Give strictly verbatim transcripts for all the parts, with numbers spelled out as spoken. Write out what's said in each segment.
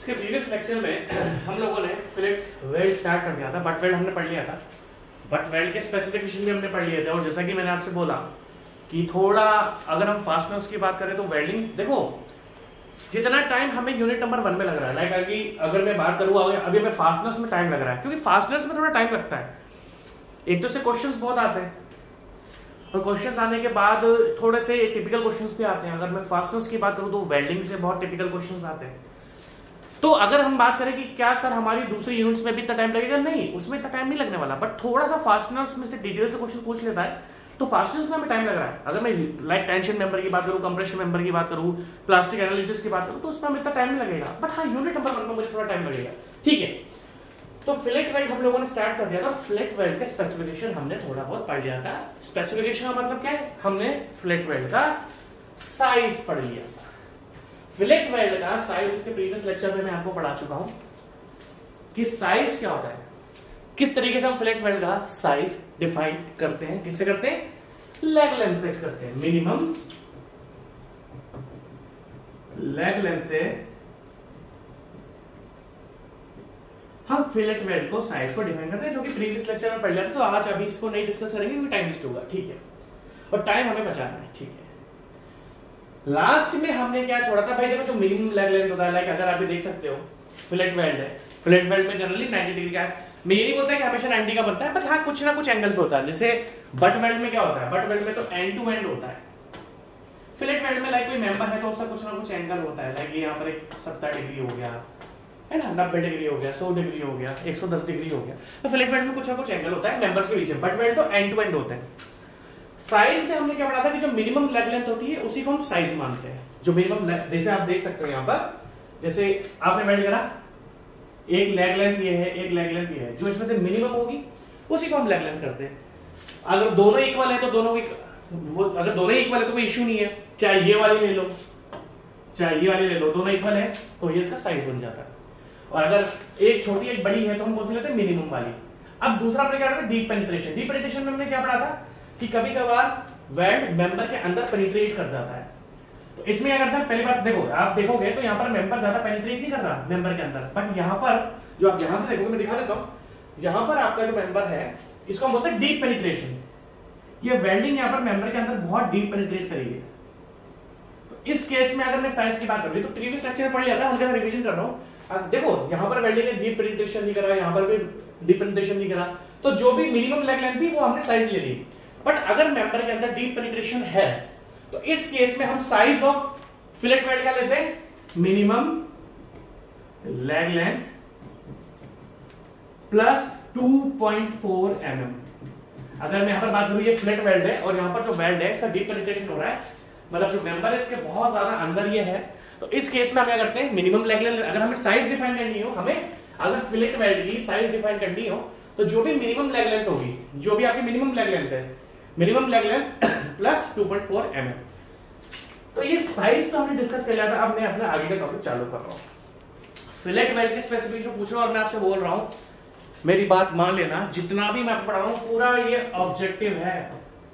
इसके previous lecture में हम लोगों ने फिलेट वेल्ड स्टार्ट कर दिया था, बट वेल्ड हमने पढ़ लिया था, बट वेल्ड के स्पेसिफिकेशन भी हमने पढ़ लिए थे। और जैसा कि मैंने आपसे बोला कि थोड़ा अगर हम फास्टनेस की बात करें तो वेल्डिंग, देखो जितना टाइम हमें यूनिट नंबर वन में लग रहा है, लाइक अभी अगर मैं बात करूँ अभी हमें फास्टनेस में टाइम लग रहा है, क्योंकि फास्टनेस में थोड़ा टाइम लगता है। एक तो से क्वेश्चंस बहुत आते हैं और क्वेश्चंस आने के बाद थोड़े से टिपिकल क्वेश्चंस भी आते हैं। अगर मैं फास्टनेस की बात करूँ तो वेल्डिंग से बहुत टिपिकल क्वेश्चंस आते हैं। तो अगर हम बात करें कि क्या सर हमारी दूसरी यूनिट्स में भी इतना टाइम लगेगा, नहीं, उसमें इतना टाइम नहीं लगने वाला, बट थोड़ा सा फास्टनेस में से डिटेल से क्वेश्चन पूछ लेता है तो फास्टनेस में हमें टाइम लग रहा है। अगर मैं लाइक टेंशन मेंबर की बात करूँ, कंप्रेशन मेंबर की बात करूँ, प्लास्टिक एनालिसिस की बात करूँ, तो उसमें हमें इतना टाइम नहीं लगेगा, बट हाँ यूनिट नंबर वन में मुझे थोड़ा टाइम लगेगा। ठीक है, तो फिलेट वेल्ड हम लोगों ने स्टार्ट कर दिया था। फिलेट वेल्ड का स्पेसिफिकेशन हमने थोड़ा बहुत पढ़ लिया था। स्पेसिफिकेशन का मतलब क्या है, हमने फिलेट वेल्ड का साइज पढ़ लिया था। फिलेट वेल्ड का साइज इसके प्रीवियस लेक्चर में मैं आपको पढ़ा चुका हूं कि साइज क्या होता है, किस तरीके से हम फिलेट वेल्ड का साइज डिफाइन करते हैं। किससे करते हैं, लेग लेंथ से करते हैं। मिनिमम लेग लेंथ से हम फिलेट वेल्ड को साइज को डिफाइन करते हैं, जो कि प्रीवियस लेक्चर में पढ़ लिया था। तो आज अभी इसको नहीं डिस्कस करेंगे क्योंकि टाइम वेस्ट होगा। ठीक है, और टाइम हमें बचाना है। ठीक है, लास्ट में हमने क्या छोड़ा था भाई, देखो जो मिनिमम लेग लेंथ होता है, लाइक अगर आप देख सकते हो फिलेट वेल्ड है, फिलेट वेल्ड में जनरली नाइंटी डिग्री का है। मेन होता है कि हमेशा नाइंटी का बनता है, बट हाँ कुछ ना कुछ एंगल पे होता है। जैसे बट वेल्ड में क्या होता है, बट वेल्ड में तो एंड टू एंड होता है। फिलेट वेल्ड में लाइक कोई मेंबर है तो उसका कुछ ना कुछ एंगल होता है, लाइक यहाँ पर एक सत्तर डिग्री हो गया है ना, नब्बे डिग्री हो गया, सौ डिग्री हो गया, एक सौ दस डिग्री हो गया। तो फिलेट वेल्ड में कुछ ना कुछ एंगल होता है मेंबर्स के बीच में। बट वेल्ड तो एंड टू एंड होते हैं। साइज में हमने क्या पढ़ा था कि जो मिनिमम लेग लेंथ होती है उसी को हम साइज मानते हैं। जो मिनिमम, जैसे आप देख सकते हो यहाँ पर, जैसे आपने वेल्ड करा, एक लेग लेंथ ये है, एक लेग लेंथ ये है, जो इसमें से मिनिमम होगी उसी को हम लेग लेंथ करते हैं। अगर दोनों इक्वल है तो दोनों की, वो अगर दोनों इक्वल है तो कोई इश्यू नहीं है, चाहे ये वाली ले लो चाहे ये वाली ले लो, दोनों इक्वल है तो ये इसका साइज बन जाता है। और अगर एक छोटी एक बड़ी है तो हम कौन सी लेते हैं, मिनिमम वाली। अब दूसरा हमने क्या पढ़ा था, डीप पेनिट्रेशन। डीप पेनिट्रेशन में हमने क्या पढ़ा था कि कभी कभार वेल्ड मेंबर के अंदर पेनिट्रेट कर जाता है। तो इसमें क्या करता है, पहली बात देखो, आप देखोगे तो यहाँ पर मेंबर ज्यादा पेनिट्रेट नहीं कर रहा मेंबर के अंदर, बट यहाँ पर जो आप यहाँ से देखोगे, मैं दिखा देता हूँ, यहाँ पर आपका जो मेंबर है इसको हम बोलते हैं डीप पेनिट्रेशन। ये वेल्डिंग यहाँ पर मेंबर के अंदर बहुत डीप पेनिट्रेट करेगी। तो इस केस में अगर मैं साइज की बात करूँ तो प्रीवियस लेक्चर में पढ़ लिया था, हल्का सा रिवीजन कर रहा हूँ। देखो यहाँ पर वेल्डिंग ने डीप पेनिट्रेशन नहीं करा, यहाँ पर भी डीप पेनिट्रेशन नहीं करा, तो जो भी मिनिमम लेग लेंथ थी वो हमने साइज ले ली। बट अगर मेंबर के अंदर डीप पेनिट्रेशन है तो इस केस में हम साइज ऑफ फिलेट वेल्ड का लेते हैं, minimum leg length plus two point four m m. अगर मैं यहां पर बात करूं, ये फिलेट वेल्ड है और यहां पर जो वेल्ड है इसका डीप पेनिट्रेशन हो रहा है, मतलब जो मेंबर है इसके बहुत ज्यादा अंदर ये है, तो इस केस में हम क्या करते हैं, मिनिमम लेग लेंथ, अगर हमें साइज डिफाइन करनी हो, हमें अगर फिलेट वेल्ड की साइज डिफाइन करनी हो तो जो भी मिनिमम लेग लेंथ होगी, जो भी आपकी मिनिमम लेग लेंथ है, minimum leg length plus two point four m M. तो ये साइज तो हमने डिस्कस कर लिया था। अब मैं अपना आगे का टॉपिक चालू कर रहा हूं। फिलेट वेल्ड के स्पेसिफिकेशन पूछ रहा हूं और मैं आपसे बोल रहा हूं, मेरी बात मान लेना, जितना भी मैं पढ़ा रहा हूं पूरा ये ऑब्जेक्टिव है।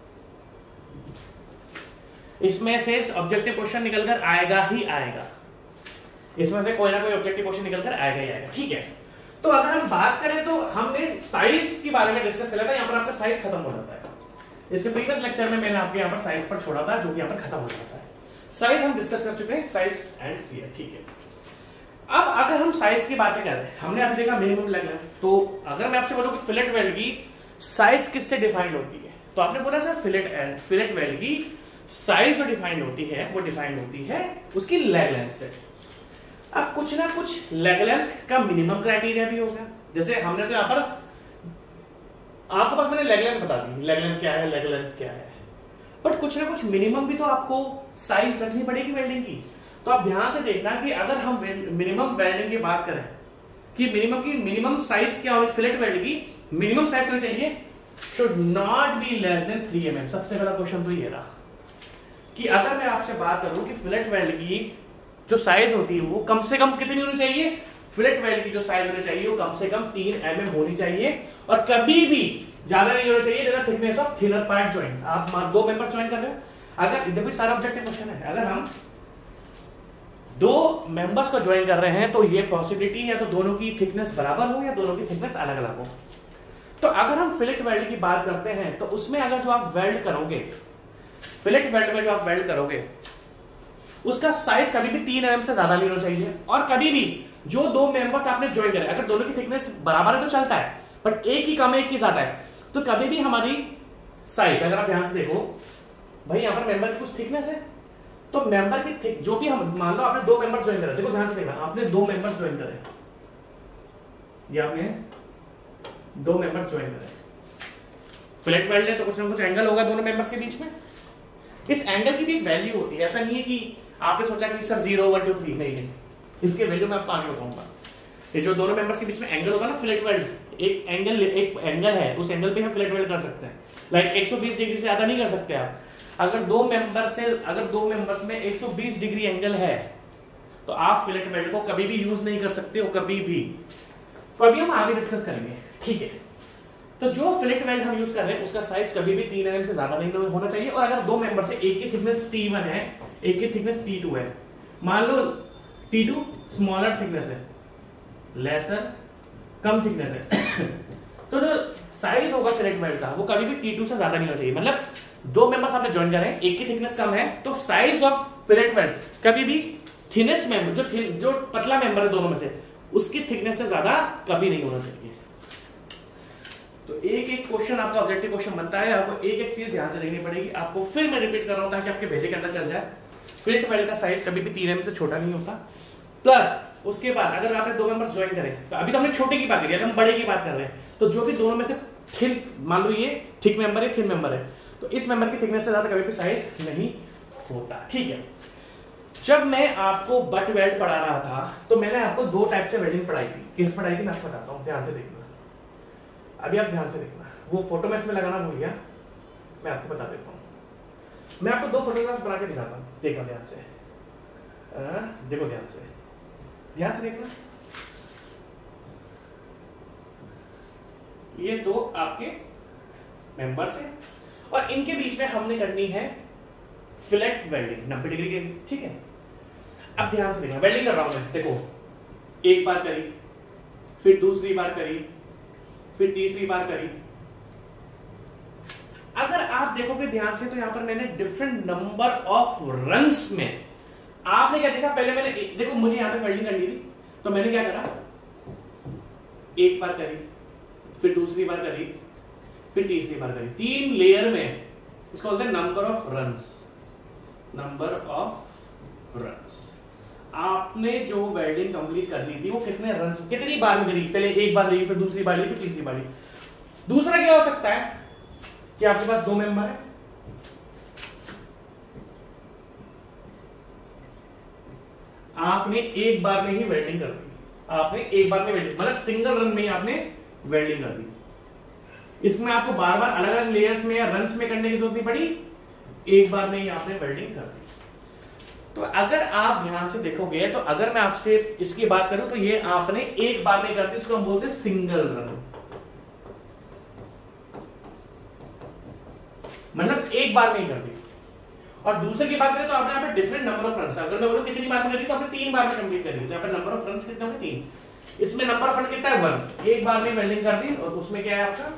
इसमें से ऑब्जेक्टिव क्वेश्चन निकलकर आएगा ही आएगा, इसमें से कोई ना कोई ऑब्जेक्टिव क्वेश्चन निकलकर आएगा ही आएगा। ठीक है, तो अगर हम बात करें तो हमने साइज के बारे में डिस्कस कर लिया था। यहाँ पर आपका साइज खत्म हो जाता है। इसके प्रीवियस लेक्चर में मैंने आपके यहाँ पर साइज पर छोड़ा था, जो कि यहाँ पर खत्म हो जाता है। साइज हम डिस्कस कर चुके हैं, साइज एंड सी है। ठीक है, अब अगर हम साइज की बातें कर रहे हैं, हमने अभी देखा मिनिमम लेग लेंथ, तो अगर मैं आपसे बोलूं कि फिलेट वेल्ड की साइज किससे डिफाइंड होती है, तो आपने बोला sir fillet and fillet weld की साइज जो डिफाइंड होती है वो डिफाइंड होती है उसकी लेग लेंथ से। अब कुछ ना कुछ लेग लेंथ का मिनिमम क्राइटेरिया भी होगा। जैसे हमने तो यहाँ पर आपको पास मैंने लेग लेंथ बता दी, लेग लेंथ क्या है, लेग लेंथ क्या है, बट कुछ ना कुछ मिनिमम भी तो आपको साइज रखनी पड़ेगी वेल्डिंग की। तो आप ध्यान से देखना कि अगर हम मिनिमम वेल्डिंग की बात करें कि मिनिमम की मिनिमम साइज क्या होगी, फिलेट वेल्ड की मिनिमम साइज होना चाहिए, should not be less than three M m. सबसे पहला क्वेश्चन तो ये रहा कि अगर मैं आपसे बात करूं कि फिलेट वेल्ड की जो साइज होती है वो कम से कम कितनी होनी चाहिए, फिलेट वेल्ड की जो साइज होनी चाहिए वो कम से कम तीन एम एम होनी चाहिए, और कभी भी ज्यादा नहीं होना चाहिए thickness of thinner part joint. आप दो मेंबर ज्वाइन कर रहे हो, अगर देखो सारा ऑब्जेक्टिव क्वेश्चन है, अगर हम दो मेंबर्स को ज्वाइन कर रहे हैं तो ये पॉसिबिलिटी है तो दोनों की थिकनेस बराबर हो या दोनों की थिकनेस अलग अलग हो। तो अगर हम फिलेट वेल्ड की बात करते हैं तो उसमें अगर जो आप वेल्ड करोगे, फिलेट वेल्ड में जो आप वेल्ड करोगे उसका साइज कभी भी तीन एम एम से ज्यादा नहीं होना चाहिए। और कभी भी जो दो मेंबर्स आपने ज्वाइन करे अगर दोनों की थिकनेस बराबर है तो चलता है, बट एक ही कम है एक ही ज्यादा है, तो कभी भी हमारी साइज, अगर आप ध्यान से देखो भाई यहां पर मेंबर की कुछ थिकनेस है तो मेंबर की थिक जो भी हम मान लो आपने दो मेंबर ज्वाइन करे, देखो ध्यान से देखना, आपने दो मेंबर ज्वाइन करे, ये आपने दो मेंबर ज्वाइन करे, फिलेट वेल्ड है तो कुछ ना कुछ एंगल होगा दोनों मेंबर्स के बीच में। इस एंगल की भी एक वैल्यू होती है, ऐसा नहीं है कि आपने सोचा कि sir zero one two three, नहीं नहीं, इसके वैल्यू मैं आपको आगे बताऊंगा। ये जो दोनों मेंबर्स के बीच में एंगल होगा ना फिलेट वेल्ड, एक एंगल एक एंगल है, उस एंगल पे हम फिलेट वेल्ड कर सकते हैं। लाइक एक सौ बीस डिग्री से ज्यादा नहीं कर सकते आप। अगर दो मेंबर से अगर दो मेंबर्स में एक सौ बीस डिग्री एंगल है तो आप फिलेट वेल्ड को कभी भी यूज नहीं कर सकते हो, कभी भी। तो अभी हम आगे डिस्कस करेंगे, ठीक है। तो जो फिलेट वेल्ड हम यूज कर रहे हैं उसका साइज कभी भी तीन एम से ज्यादा नहीं होना चाहिए। और अगर दो मेंबर से एक की थिकनेस टी वन है, एक की थिकनेस टी टू है, मान लो टी टू स्मॉलर थिकनेस है, लेसर कम थिकनेस है तो जो साइज होगा फिलेट वेल्ड का वो कभी भी टी टू से ज्यादा नहीं होना चाहिए। मतलब दो मेंबर्स आपने ज्वाइन कर रहे हैं, एक की थिकनेस कम है तो साइज ऑफ फिलेट वेल्ड कभी भी थिनेस्ट मेंबर जो जो पतला मेंबर है दोनों में से उसकी थिकनेस से ज्यादा कभी नहीं होना चाहिए। तो एक एक क्वेश्चन आपका ऑब्जेक्टिव क्वेश्चन बनता है, आपको एक एक चीज ध्यान से देखनी पड़ेगी। आपको फिर मैं रिपीट कर रहा हूं ताकि आपके भेजे के अंदर चल जाए। फिलेट वेल्ड का साइज कभी भी तीन एम से छोटा नहीं होता। प्लस उसके बाद अगर आपने दो मेंबर्स ज्वाइन करें, तो अभी तो हमने छोटे की बात करी, अगर हम बड़े की बात कर रहे हैं तो जो भी दोनों में से थिन, मान लो ये थिक मेंबर है, थिन मेंबर है, तो इस मेंबर की थिकनेस से ज्यादा कभी भी साइज नहीं होता, ठीक है। जब मैं आपको बट वेल्ड पढ़ा रहा था तो मैंने आपको दो टाइप से वेल्डिंग पढ़ाई थी। किस पढ़ाई थी मैं आपको बताता हूँ, ध्यान से देखना। अभी आप ध्यान से देखना, वो फोटो मैं इसमें लगाना भूल गया, मैं आपको बता देता हूँ। मैं आपको दो फोटोग्राफ बना के दिखाता हूँ, देखना ध्यान से, आ, देखो ध्यान से, ध्यान से देखना। ये दो आपके मेंबर्स हैं और इनके बीच में हमने करनी है फिलेट वेल्डिंग नब्बे डिग्री के, ठीक है। अब ध्यान से देखना, वेल्डिंग कर रहा हूं मैं, देखो एक बार करी, फिर दूसरी बार करी, फिर तीसरी बार करी। अगर आप देखोगे ध्यान से तो यहां पर मैंने डिफरेंट नंबर ऑफ रन्स में, आपने क्या देखा, पहले मैंने देखो मुझे यहां पे वेल्डिंग करनी थी तो मैंने क्या करा, एक बार करी, फिर दूसरी बार करी, फिर तीसरी बार करी, तीन लेयर में। इसको बोलते हैं number of runs, number of runs. आपने जो वेल्डिंग कंप्लीट कर ली थी वो कितने रन्स, कितनी बार में करी, पहले एक बार ली, फिर दूसरी बार ली, फिर तीसरी बार ली। दूसरा क्या हो सकता है कि आपके पास दो मेंबर है, आपने एक बार में ही वेल्डिंग कर दी, आपने एक बार में वेल्डिंग मतलब सिंगल रन में ही आपने वेल्डिंग कर दी। इसमें आपको बार बार अलग अलग लेयर्स में या रन्स में करने की जरूरत नहीं पड़ी, एक बार में ही आपने वेल्डिंग कर दी। तो अगर आप ध्यान से देखोगे तो अगर मैं आपसे इसकी बात करूं तो ये आपने एक बार में कर दी, इसको हम बोलते हैं सिंगल रन, मतलब एक बार में ही कर दी। और दूसरे की बात करें तो आपने यहाँ पे डिफरेंट नंबर ऑफ रन्स, अगर मैं बोलूं कितनी बार में करी तो आपने तीन बार में कंप्लीट करी, तो यहाँ पे नंबर ऑफ रन्स कितने होंगे, तीन। इसमें नंबर ऑफ रन कितना है, वन। एक बार में वेल्डिंग कर दी और उसमें क्या है आपका,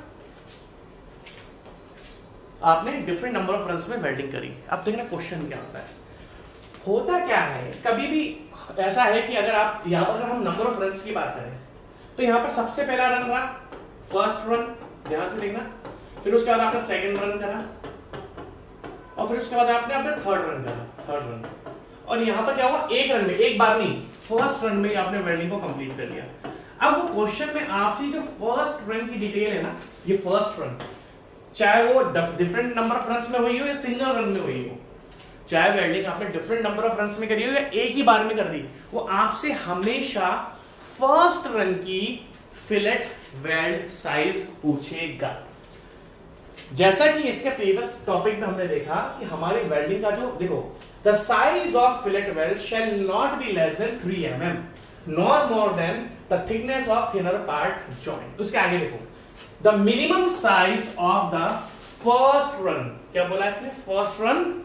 आपने डिफरेंट नंबर ऑफ रन्स में वेल्डिंग करी। अब देखना क्वेश्चन क्या होता है, होता क्या है, कभी भी ऐसा है कि अगर आप यहां पर अगर हम नंबर ऑफ रन्स की बात करें तो यहां पर सबसे पहला रन रहा फर्स्ट रन, ध्यान से देखना, फिर उसके बाद आपने सेकंड रन करा और फिर उसके बाद आपने अपना थर्ड रन करा, थर्ड रन। और यहां पर क्या हुआ, एक रन में, एक बार नहीं, फर्स्ट रन में आपने वेल्डिंग को कंप्लीट कर लिया। अब वो क्वेश्चन में आपसे जो फर्स्ट रन की डिटेल है ना, ये फर्स्ट रन, चाहे वो डिफरेंट नंबर ऑफ रन्स में हुई हो या सिंगल रन में हुई हो, चाहे वेल्डिंग आपने डिफरेंट नंबर ऑफ रन्स में करी हो या एक ही बार में कर दी, वो आपसे हमेशा फर्स्ट रन की फिलेट वेल्ड साइज पूछेगा। जैसा कि इसके प्रीवियस टॉपिक में हमने देखा कि हमारी वेल्डिंग का जो, देखो, the size of fillet weld shall not be less than three M m nor more than the thickness of thinner part joint. उसके आगे देखो, the minimum size of the first run, क्या बोला इसने, first run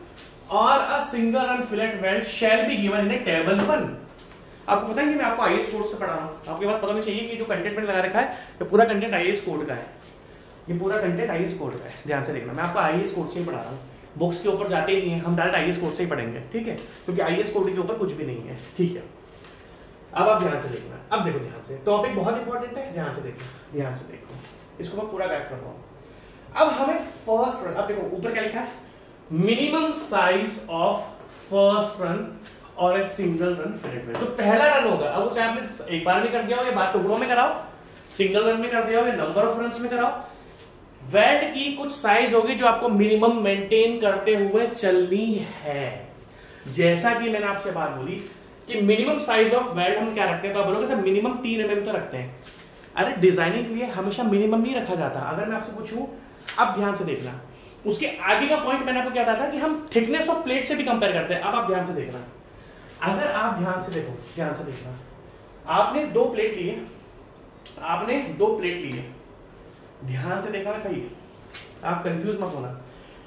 or a single run fillet weld shall be given in a table one. आपको पता है कि मैं आपको आईएएस कोड से पढ़ा रहा हूं, आपके पास पता नहीं चाहिए कि जो कंटेंट मैंने लगा रखा है ये पूरा कंटेंट आईएएस कोड का है, ये पूरा कंटेंट आईएएस कोड का है, ध्यान से देखना। मैं आपको आईएएस कोड से ही पढ़ा रहा हूँ, बुक्स के ऊपर जाते ही नहीं है, हम डायरेक्ट आईएएस कोड से ही पढ़ेंगे, ठीक है, क्योंकि आईएएस कोड के ऊपर कुछ भी नहीं है, ठीक है। अब आप ध्यान से देखना, अब देखो ध्यान से, टॉपिक बहुत इंपॉर्टेंट है, ध्यान से देखना, ध्यान से देखो, इसको मैं पूरा गाइड कर रहा हूँ। अब हमें फर्स्ट रन, अब देखो ऊपर क्या लिखा है, minimum size of first run और a single run fillet weld. जो पहला रन होगा, अब उसे आपने एक बार में कर दिया हो या बार टुकड़ों में कराओ, सिंगल रन में कर दिया हो या नंबर ऑफ रन्स में कराओ, वेल्ड की कुछ साइज होगी जो आपको मिनिमम मेंटेन करते हुए चलनी है। जैसा कि मैंने आपसे बात बोली कि मिनिमम साइज ऑफ वेल्ड हम क्या रखते हैं, तो आप बोलोगे सर मिनिमम तीन एम एम तो रखते हैं। अरे डिजाइनिंग के लिए हमेशा मिनिमम नहीं रखा जाता। अगर मैं आपसे पूछूं, अब ध्यान से देखना, उसके आगे का पॉइंट मैंने आपको क्या बताया था कि हम थिकनेस ऑफ प्लेट से भी कंपेयर करते हैं। अब आप ध्यान से देखना, अगर आप ध्यान से देखो, ध्यान से देखना, आपने दो प्लेट लिए, आपने दो प्लेट लिए, ध्यान से देखना कहिए, आप कंफ्यूज मत होना,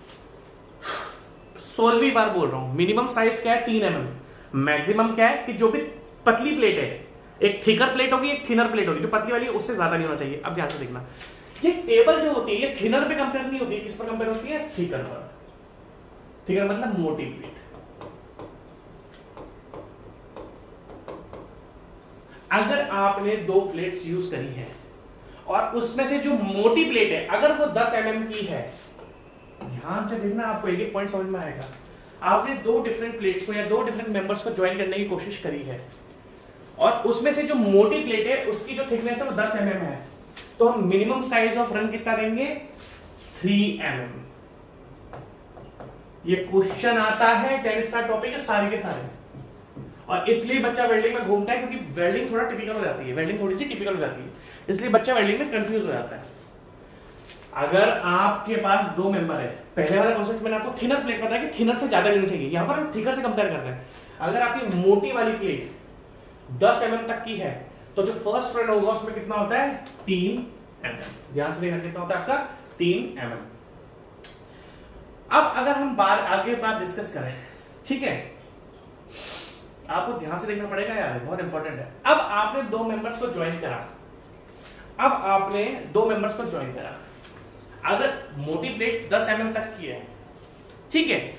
सोलहवीं बार बोल रहा हूं, मिनिमम साइज क्या है तीन एम एम, मैक्सिमम क्या है कि जो भी पतली प्लेट है, एक थिकर प्लेट होगी एक थिनर प्लेट होगी, जो पतली वाली है उससे ज्यादा नहीं होना चाहिए। अब ध्यान से देखना, ये टेबल जो होती है ये थिनर पे कंपेयर नहीं होती, किस पर कंपेयर होती है, थिकर पर। थिकर मतलब मोटी प्लेट। अगर आपने दो प्लेट्स यूज करी हैं और उसमें से जो मोटी प्लेट है अगर वो दस एम एम की है, ध्यान से देखना, आपको एक एक पॉइंट समझ में आएगा। आपने दो डिफरेंट प्लेट्स को या दो डिफरेंट मेंबर्स को ज्वाइन करने की कोशिश करी है और उसमें से जो मोटी प्लेट है उसकी जो थिकनेस है वो दस एम एम है, तो हम मिनिमम साइज ऑफ रन कितना देंगे, थ्री एम एम। ये क्वेश्चन आता है, टेन स्टार टॉपिक है सारे के सारे, और इसलिए बच्चा वेल्डिंग में घूमता है क्योंकि वेल्डिंग थोड़ा टिपिकल हो जाती है, वेल्डिंग थोड़ी सी टिपिकल हो जाती है, इसलिए बच्चा वेल्डिंग में कंफ्यूज हो जाता है। अगर आपके पास दो मेंबर है, पहले वाला कॉन्सेप्ट मैंने आपको थिनर प्लेट बताया कि थिनर से ज्यादा लेनी चाहिए, यहां पर हम थिकर से कंपेयर कर रहे हैं। अगर आपकी मोटी वाली प्लेट दस एम एम तक की है तो जो फर्स्ट रन होगा उसमें कितना होता है, तीन एम एम। ध्यान से देखना कितना होता है आपका, तीन एम एम। अब अगर हम बार आगे बात डिस्कस करें, ठीक है, आपको ध्यान से देखना पड़ेगा यार, बहुत इंपॉर्टेंट है। अब आपने दो मेंबर्स को ज्वाइन करा, अब आपने दो मेंबर्स को ज्वाइन करा, अगर मोटी प्लेट दस एम एम तक की है, ठीक है,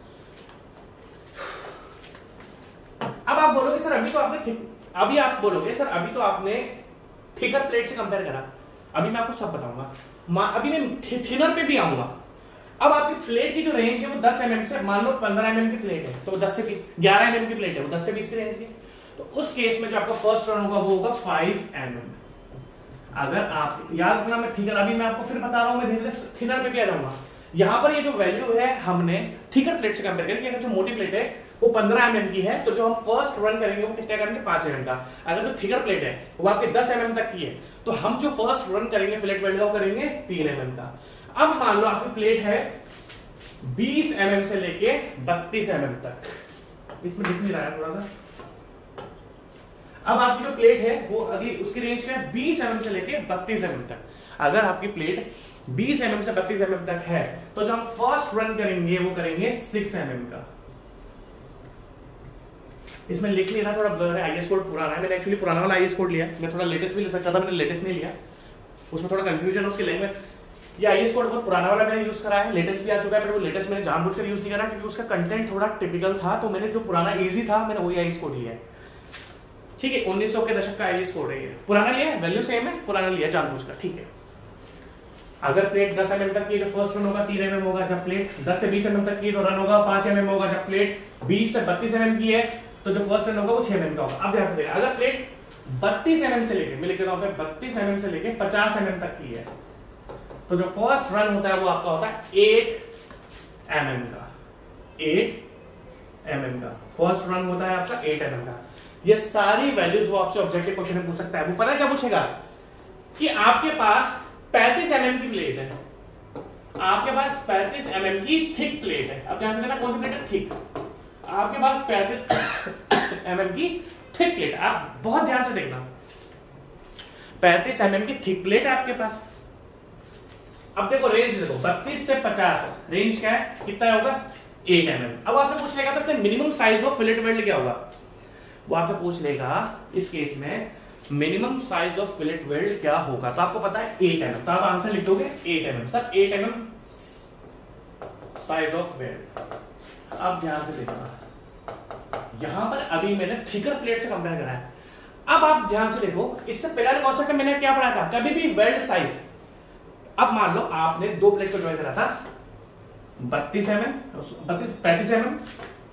अब आप बोलोगे सर अभी तो आपने अभी आप बोलोगे सर अभी तो आपने थिकर प्लेट से कंपेयर करा, अभी मैं आपको सब बताऊंगा, अभी मैं थिनर पे भी आऊंगा। अब आपकी प्लेट की जो रेंज है वो दस एम एम से, मान लो पंद्रह एम एम की प्लेट है तो दस से ग्यारह एम एम की प्लेट है, वो दस से बीस की रेंज की, तो उस केस में जो आपका फर्स्ट रन होगा वो होगा फाइव एम एम। अगर आप याद रखना, मैं थिकर अभी मैं आपको फिर बता रहा हूं, मैं धीरे धीरे थिनर पे भी आ जाऊंगा। यहां पर ये जो वैल्यू है हमने थिकर प्लेट से कंपेयर करेंगे, अगर जो मोटी प्लेट है वो पंद्रह एम एम की है तो जो हम फर्स्ट रन करेंगे वो कितना करेंगे, पांच एम एम का। अगर जो थिकर प्लेट है वो आपके दस एम एम तक की है तो हम जो फर्स्ट रन करेंगे फिलेट वेल्ड का वो करेंगे तीन एम एम का। अब मान लो आपकी प्लेट है बीस एम एम से लेके बत्तीस एम एम तक, इसमें दिख नहीं रहा है थोड़ा सा। अब आपकी जो प्लेट है वो अभी उसकी रेंज क्या है, बीस एम एम से लेके बत्तीस एम एम तक। अगर आपकी प्लेट बीस एम एम से बत्तीस एम एम तक है तो जो हम फर्स्ट रन करेंगे वो करेंगे सिक्स एम एम का। इसमें लिख लेना, थोड़ा ब्लर है, आईएएस कोड पुराना है, मैंने एक्चुअली पुराना वाला आईएएस कोड लिया, मैं थोड़ा लेटेस्ट भी ले सकता था, मैंने लेटेस्ट नहीं लिया, उसमें थोड़ा कंफ्यूजन है उसकी लैंग्वेज। ये आईएएस कोड बहुत पुराना वाला मैंने यूज करा है, लेटेस्ट भी आ चुका है, पर वो लेटेस्ट मैंने जानबूझकर यूज नहीं करा क्योंकि उसका कंटेंट थोड़ा टिपिकल था, तो मैंने जो पुराना इजी था मैंने वही आईएएस कोड लिया है, ठीक है। उन्नीस सौ के दशक का आईएएस कोड है ये, पुराना लिया है, वैल्यू सेम है, पुराना लिया जानबूझकर, ठीक है। अगर प्लेट दस एम एम तक की जो फर्स्ट रन होगा तीन एम एम होगा, जब प्लेट दस से बीस एम एम तक की तो रन होगा पांच एम एम होगा, जब प्लेट बीस से बत्तीस एम एम की है तो जो फर्स्ट रन होगा वो छह एम एम का होगा। अब ध्यान से देखिए, अगर प्लेट बत्तीस एम एम से लेके, मैं लिख देता हूं बत्तीस एम एम से लेके पचास एम एम तक की है तो जो फर्स्ट रन होता है वो आपका होता है एट एम एम का, एट एम एम का फर्स्ट रन होता है आपका एट एम एम का। ये सारी वैल्यूज वो आपसे ऑब्जेक्टिव क्वेश्चन में पूछ सकता है। वो पता है क्या पूछेगा कि आपके पास पैंतीस एम एम की प्लेट है, आपके पास पैंतीस एम एम की थिक प्लेट है। अब ध्यान से देखना कौन सी प्लेट है, थिक। आपके पास पैंतीस एम एम की थिक प्लेट, आप बहुत ध्यान से देखना, पैंतीस एम एम की थिक प्लेट है आपके पास। अब देखो रेंज देखो, बत्तीस से पचास रेंज क्या है, कितना होगा, एट एम एम। अब आपसे पूछ लेगा तो minimum size of fillet weld क्या होगा, वो आपसे पूछ लेगा इस केस में minimum size of fillet weld क्या होगा। तो आपको पता है एट एम एम, तो आप आंसर लिख दोगे eight M M. Sir eight M M size of weld. अब ध्यान से देखना, यहां पर अभी मैंने थिकर प्लेट से कंपेयर करा है। अब आप ध्यान से देखो, इससे पहले कॉन्सेप्ट में मैंने क्या पढ़ा था, कभी भी वेल्ड साइज। अब मान लो आपने दो प्लेट को ज्वाइन करा था बत्तीस एम एम, बत्तीस पैंतीस एम एम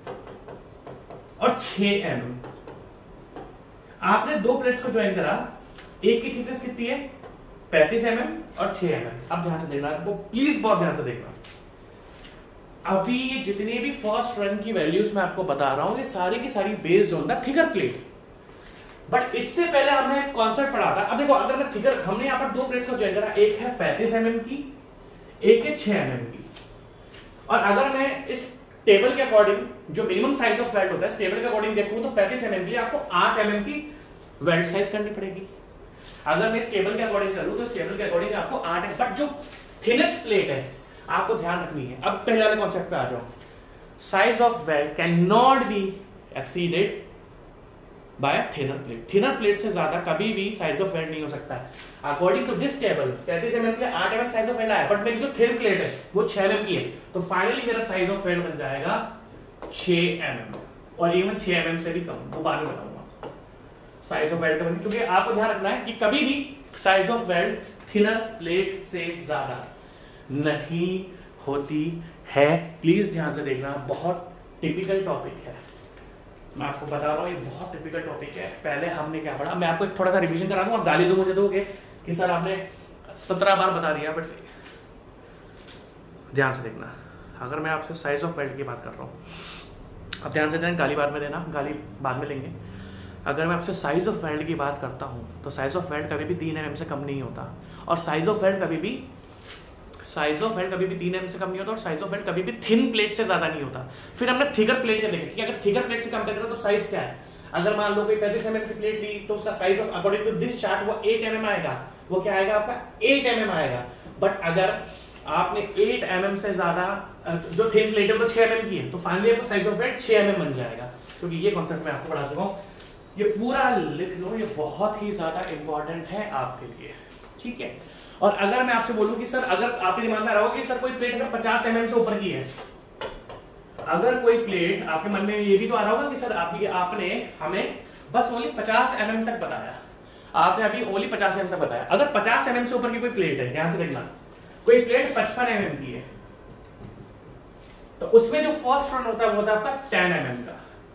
और छह एम एम। आपने दो प्लेट्स को ज्वाइन करा, एक की थिकनेस कितनी है पैंतीस एम एम और छह एम एम। अब ध्यान से देखना, वो प्लीज बहुत ध्यान से देखना। अभी ये जितने भी फर्स्ट रन की वैल्यूज मैं आपको बता रहा हूं, ये सारी की सारी based on the thicker plate. But इससे पहले हमने एक कॉन्सेप्ट पढ़ा था। अब देखो, अगर मैं थिकर, हमने यहां पर दो प्लेट्स को ज्वाइन करा, एक है पैंतीस एम एम की, एक है छह एम एम की। और अगर मैं इस टेबल के अकॉर्डिंग जो मिनिमम साइज ऑफ वेल्ड होता है, इस टेबल के अकॉर्डिंग देखूं तो पैंतीस एम एम के लिए आपको आठ एम एम की वेल्ड साइज करनी पड़ेगी। अगर मैं इस टेबल के अकॉर्डिंग चलूं तो इस टेबल के अकॉर्डिंग आपको आठ है। बट जो थिनेस्ट प्लेट है आपको ध्यान रखनी है। अब पहले वाले कॉन्सेप्ट पे आ जाओ, size of weld can not be exceeded by thinner plate. Thinner plate से ज्यादा कभी भी साइज ऑफ वेल्ड नहीं हो सकता है। अकॉर्डिंग टू दिस टेबल पैंतीस एम एम के आठ M M size of weld आया, बट मेरी जो थिन प्लेट है वो छह एम एम की है, तो फाइनली मेरा साइज ऑफ वेल्ड बन जाएगा छह एम एम, और इवन छह एम एम से भी कम, वो बाद में बताऊंगा साइज ऑफ वेल्ड बनी। क्योंकि आपको ध्यान रखना है कि कभी भी size of weld thinner plate से ज्यादा नहीं होती है। प्लीज ध्यान से देखना, बहुत टिपिकल टॉपिक है, मैं आपको बता रहा हूँ, ये बहुत टिपिकल टॉपिक है। पहले हमने क्या पढ़ा, मैं आपको एक थोड़ा सा रिवीजन करा दूं, और गाली दो मुझे दोगे कि सर आपने सत्रह बार बता दिया। बट ध्यान से देखना, अगर मैं आपसे साइज ऑफ वेल्ड की बात कर रहा हूँ, अब ध्यान से देना, गाली बाद में देना, गाली बाद में लेंगे। अगर मैं आपसे साइज ऑफ वेल्ड की बात करता हूँ तो साइज ऑफ वेल्ड कभी भी तीन एम एम से कम नहीं होता, और साइज ऑफ वेल्ड कभी भी साइज ऑफ वेल्ड कभी भी तीन एम से कम नहीं होता, और साइज ऑफ वेल्ड कभी भी थिन प्लेट से ज्यादा नहीं होता। फिर हमने थिकर प्लेट का देखा कि अगर थिकर प्लेट से कंपेयर करें तो साइज क्या है। अगर मान लो कोई पैंतीस एम एम की प्लेट ली तो उसका size of according to this chart वो एट एम एम आएगा। वो क्या आएगा आपका एट एम एम आएगा। बट अगर आपने एट एम एम से ज्यादा, जो थिन प्लेट है वो छह एम एम की है, तो फाइनली आपका साइज ऑफ वेल्ड छह एम एम बन जाएगा। क्योंकि ये कॉन्सेप्ट मैं आपको पढ़ा चुका हूँ, ये पूरा लिख लो, ये बहुत ही ज्यादा इंपॉर्टेंट है आपके लिए, ठीक है। और अगर मैं आपसे बोलूं कि सर, अगर आपके दिमाग में रहो कि सर कोई प्लेट में पचास एम एम से ऊपर की है, अगर कोई प्लेट आपके मन में ये भी तो आ रहा होगा कि सर आप, आपने हमें बस ओनली पचास एम एम तक बताया, आपने अभी ओनली पचास एम एम तक बताया। अगर पचास एम एम से ऊपर की कोई प्लेट है, ध्यान से देखना, कोई प्लेट पचपन एम एम की है, तो उसमें जो फर्स्ट रन होता है वो होता है आपका टेन एम एम का,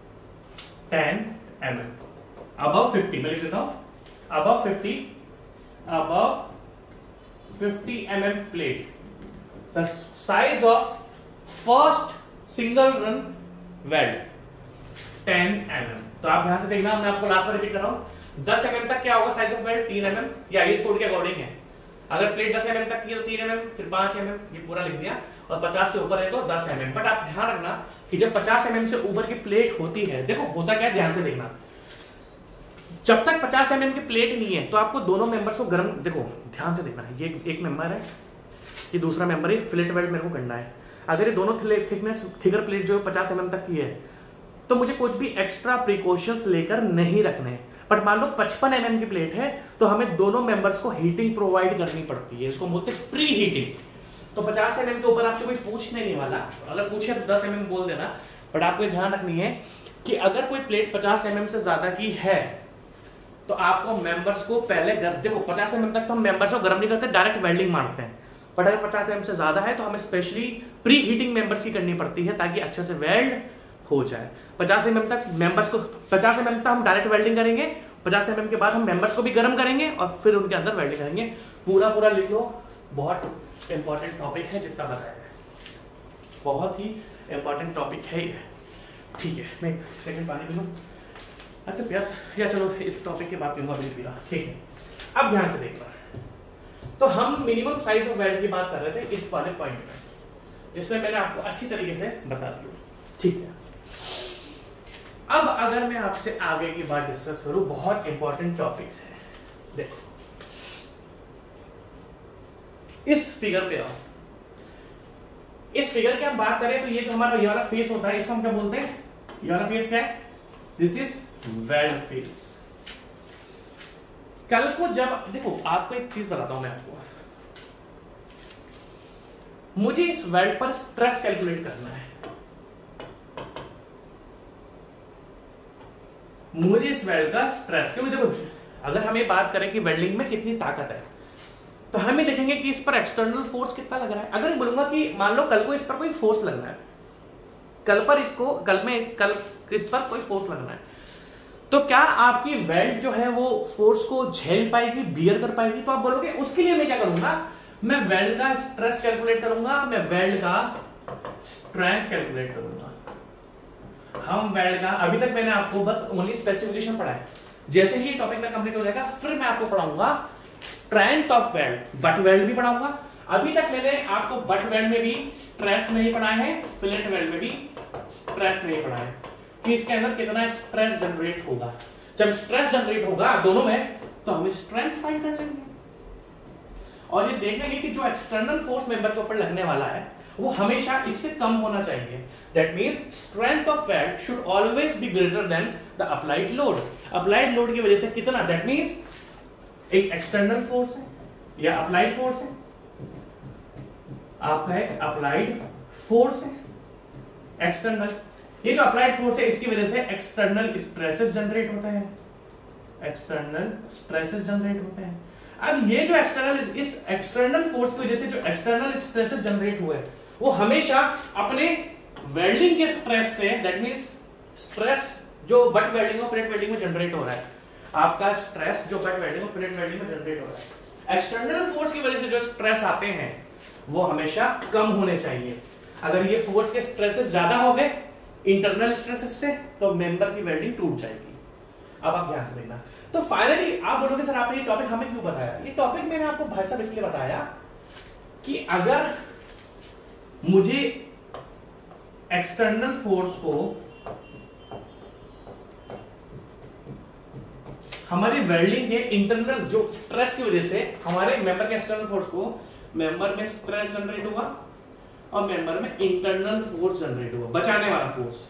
ten M M above fifty. मैं लिख देता हूं above fifty, above fifty M M plate, the size of first single run weld ten M M. तो आप ध्यान से देखना, मैं आपको लास्ट में रिपीट कर रहा हूं, दस एम एम तक क्या होगा साइज ऑफ वेल्ड तीन एम एम, या इस कोड के अकॉर्डिंग है। अगर प्लेट दस एम एम तक की है तो तीन एम एम, फिर पांच एम एम, ये पूरा लिख दिया, और पचास से ऊपर है तो दस एम एम। बट आप ध्यान रखना कि जब पचास एम एम से ऊपर की प्लेट होती है, देखो होता क्या है, ध्यान से देखना, जब तक पचास एम एम की प्लेट नहीं है तो आपको दोनों मेंबर्स को गर्म, देखो ध्यान से देखना, ये एक मेंबर है, ये दूसरा मेंबर है, फिलेट वेल्ड मेरे को करना है। अगर ये दोनों थिकनेस थिकर प्लेट जो पचास एम एम तक की है, तो मुझे कुछ भी एक्स्ट्रा प्रिकॉशंस लेकर नहीं रखने हैं। बट मान लो पचपन एम एम की प्लेट है, तो हमें दोनों मेंबर्स को हीटिंग प्रोवाइड करनी पड़ती है, इसको बोलते हैं प्री हीटिंग। तो पचास एम एम के ऊपर आपसे कोई पूछने नहीं वाला, अगर पूछे तो दस एम एम बोल देना। बट आपको ध्यान रखनी है कि अगर कोई प्लेट पचास एम एम से ज्यादा की है, तो आपको मेंबर्स को पहले गर्म, देखो पचास एम एम तक तो हम मेंबर्स को गर्म नहीं करते, डायरेक्ट वेल्डिंग मारते हैं। बट अगर पचास एम एम से ज्यादा है तो हमें स्पेशली प्री हीटिंग मेंबर्स की करनी पड़ती है, ताकि अच्छे से वेल्ड हो जाए। पचास एम एम तक मेंबर्स को, पचास एम एम तक हम डायरेक्ट वेल्डिंग करेंगे, पचास एम एम के बाद हम मेंबर्स को भी गर्म करेंगे और फिर उनके अंदर वेल्डिंग करेंगे। पूरा पूरा लिख लो, बहुत इंपॉर्टेंट टॉपिक है, जितना बताया है बहुत ही इंपॉर्टेंट टॉपिक है ये, ठीक है। मैं सेकंड पानी पी लूं, अच्छा प्यास, या चलो इस टॉपिक के बाद पीऊंगा, अभी पी रहा, ठीक है। अब ध्यान से देखना, तो हम मिनिमम साइज ऑफ वेल्ड की बात कर रहे थे इस वाले पॉइंट में, जिसमें मैंने आपको अच्छी तरीके से बता दिया, ठीक है। अब अगर मैं आपसे आगे की बात डिस्कस करूं, बहुत इंपॉर्टेंट टॉपिक्स है। देखो इस फिगर पे आओ, इस फिगर की हम बात करें तो ये जो हमारा ये वाला फेस होता है इसको हम क्या बोलते हैं, ये वाला फेस क्या है, दिस इज वेल्ड फेस। कल को जब देखो आपको एक चीज बताता हूं मैं आपको, मुझे इस वेल्ड पर स्ट्रेस कैलकुलेट करना है, मुझे इस वेल्ड का स्ट्रेस, क्योंकि देखो अगर हमें बात करें कि वेल्डिंग में कितनी ताकत है तो हमें देखेंगे कि इस पर एक्सटर्नल फोर्स कितना लग रहा है। अगर मैं बोलूंगा कि मान लो कल को इस पर कोई फोर्स लगना है, कल पर इसको कल में इस, कल इस पर कोई फोर्स लगना है, तो क्या आपकी वेल्ड जो है वो फोर्स को झेल पाएगी, बियर कर पाएगी? तो आप बोलोगे उसके लिए मैं क्या करूंगा, मैं वेल्ड का स्ट्रेस कैलकुलेट करूंगा, मैं वेल्ड का स्ट्रेंथ कैलकुलेट करूंगा। हम वेल्ड का, अभी तक मैंने आपको बस ओनली स्पेसिफिकेशन पढ़ा है, जैसे ही टॉपिक में कंप्लीट हो जाएगा फिर मैं आपको पढ़ाऊंगा strength of weld, but weld भी पढ़ाऊंगा। अभी तक मैंने आपको बट वेल्ड में भी स्ट्रेस नहीं पढ़ाया है, फिलेट वेल्ड में भी स्ट्रेस नहीं पढ़ाया है कि इसके अंदर कितना स्ट्रेस जनरेट होगा। जब स्ट्रेस जनरेट होगा दोनों में तो हम स्ट्रेंथ फाइंड कर लेंगे और ये देख लेंगे कि जो एक्सटर्नल फोर्स मेंबर के ऊपर लगने वाला है वो हमेशा इससे कम होना चाहिए। That means strength of weld should always be greater than the applied load. Applied load की वजह से कितना, दैट मींस एक एक्सटर्नल फोर्स है या अप्लाइड फोर्स है, आपका एक अप्लाइड फोर्स है एक्सटर्नल, ये जो अप्लाइड फोर्स है इसकी वजह से एक्सटर्नल स्ट्रेसेस जनरेट होते हैं, एक्सटर्नल स्ट्रेसेस जनरेट होते हैं। अब ये जो एक्सटर्नल, इस एक्सटर्नल फोर्स की वजह से जो एक्सटर्नल स्ट्रेसेस जनरेट हुए वो हमेशा अपने वेल्डिंग के स्ट्रेस से, दैट मींस स्ट्रेस जो बट वेल्डिंग और फिलेट वेल्डिंग में जनरेट हो रहा है, आपका स्ट्रेस जो बट वेल्डिंग और फिलेट वेल्डिंग में जनरेट हो रहा है, एक्सटर्नल फोर्स की वजह से जो स्ट्रेस आते हैं वो हमेशा कम होने चाहिए। अगर ये फोर्स के स्ट्रेसेस ज्यादा हो गए इंटरनल स्ट्रेसेस से तो मेंबर की वेल्डिंग टूट जाएगी। अब आप ध्यान से देखना। तो फाइनली आप बोलोगे सर आपने ये टॉपिक हमें क्यों बताया? ये टॉपिक मैंने आपको भाई साहब इसलिए बताया कि अगर मुझे एक्सटर्नल फोर्स को हमारी वेल्डिंग के इंटरनल जो स्ट्रेस की वजह से हमारे मेंबर के एक्सटर्नल फोर्स को मेंबर में स्ट्रेस जनरेट हुआ और मेंबर में इंटरनल फोर्स जनरेट हुआ, बचाने वाला फोर्स।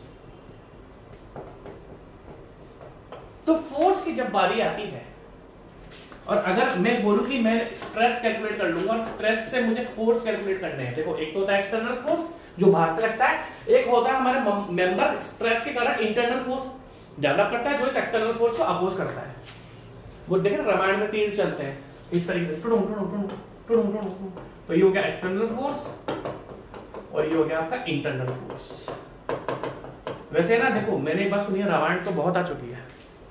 तो फोर्स की जब बारी आती है और अगर मैं बोलूं कि मैं स्ट्रेस कैलकुलेट कर लूंगा और स्ट्रेस से मुझे फोर्स कैलकुलेट करने हैं, देखो एक तो होता है एक्सटर्नल फोर्स जो बाहर से लगता है, एक होता है हमारे मेंबर स्ट्रेस के कारण इंटरनल फोर्स डेवलप करता है जो इस एक्सटर्नल फोर्स को अपोज करता है। वो देखें रामायण में तीर चलते हैं इस तरीके से, टुडुम टुडुम टुडुम टुडुम टुडुम, तो ये हो गया एक्सटर्नल फोर्स और ये हो गया आपका इंटरनल फोर्स। वैसे ना देखो मैंने एक बात सुनी है, रामायण तो बहुत आ चुकी है